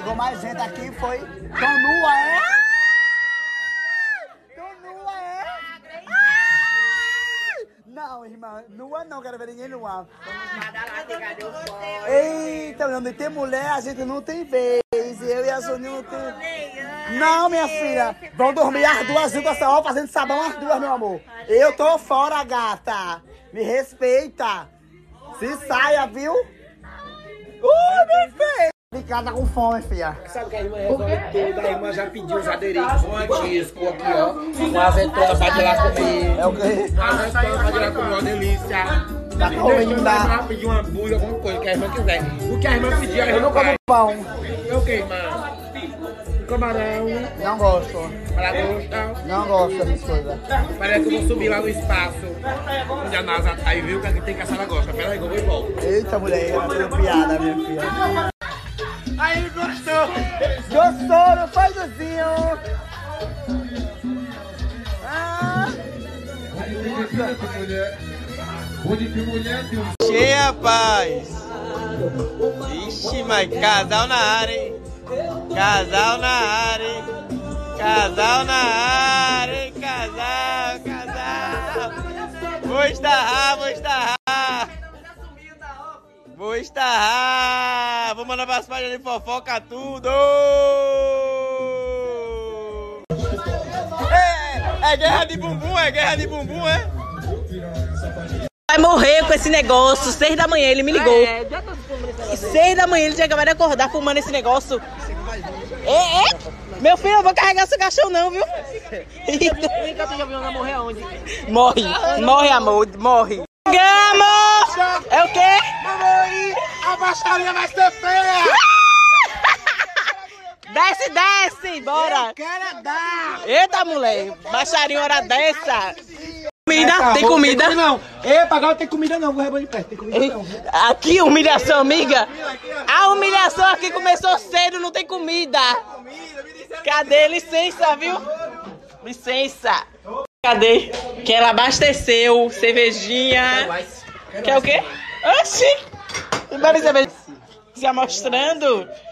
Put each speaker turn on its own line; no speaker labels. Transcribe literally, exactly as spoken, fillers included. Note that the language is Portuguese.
Chegou mais gente aqui, foi. Tão nua, é? Tão nua, é? Não, irmã, nua não, quero ver ninguém nua. Eita, onde tem mulher, a gente não tem vez. Eu e a Juninho não tem. Não, minha filha, vão dormir as duas juntas só, fazendo sabão as duas, meu amor. Eu tô fora, gata. Me respeita. Se saia, viu? Uh, meu filho! Ficada com fome, filha.
Sabe que a irmã resolve tudo, a irmã já pediu os adereços, um antisco aqui, ó. Uma azeitona pra de lá comer.
É o quê?
Uma azeitona pra de lá comer, uma delícia.
Tá comendo,
Deixa
tá?
eu pedir uma hambúrguer, alguma coisa que a irmã quiser. O que a irmã pedir, a
Eu
irmã
não como
faz.
pão.
É o que, irmã? Camarão,
Não gosto.
lagosta.
Não gosto dessas coisas.
Parece que eu vou subir lá no espaço. Onde a NASA tá e viu que aqui tem caçada gosta. Pera aí que eu vou e volto.
Eita, mulher, ela fazendo piada, minha filha.
Aí, gostou?
Gostou, não foi, Duzinho? Ah.
Cheia, rapaz. Ixi, mas casal na área, hein? Casal na área, hein? Casal na área, hein? Casal, casal. Vou estarrar, vou estarrar. Vou estarrar. Vou mandar pras páginas de fofoca tudo. É, é guerra de bumbum, é guerra de bumbum, é?
Vai morrer com esse negócio. Seis da manhã ele me ligou. Seis da manhã ele tinha acabado de acordar fumando esse negócio. É, é? Meu filho, eu vou carregar seu cachorro não, viu? Morre aonde? Morre, morre amor, morre. Gama! É o quê?
Mamãe, a baixaria vai ser feia!
Desce, desce, bora!
Quero dar!
Eita, mulher, baixaria hora dessa! Comida, tem comida?
Não, epa, agora não tem comida não, vou rebolar de perto, tem comida não.
Aqui, humilhação, amiga. A humilhação aqui começou cedo, não tem comida. Cadê? Licença, viu? Licença. Cadê? Que ela abasteceu, cervejinha. Quer o quê? Oxi! Bebe cerveja. Se mostrando.